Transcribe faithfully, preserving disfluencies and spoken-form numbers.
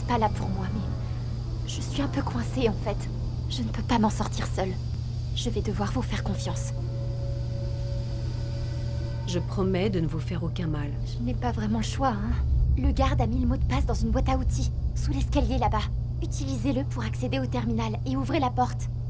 n'êtes pas là pour moi, mais... Je suis un peu coincée, en fait. Je ne peux pas m'en sortir seule. Je vais devoir vous faire confiance. Je promets de ne vous faire aucun mal. Je n'ai pas vraiment le choix, hein. Le garde a mis le mot de passe dans une boîte à outils, sous l'escalier là-bas. Utilisez-le pour accéder au terminal et ouvrez la porte.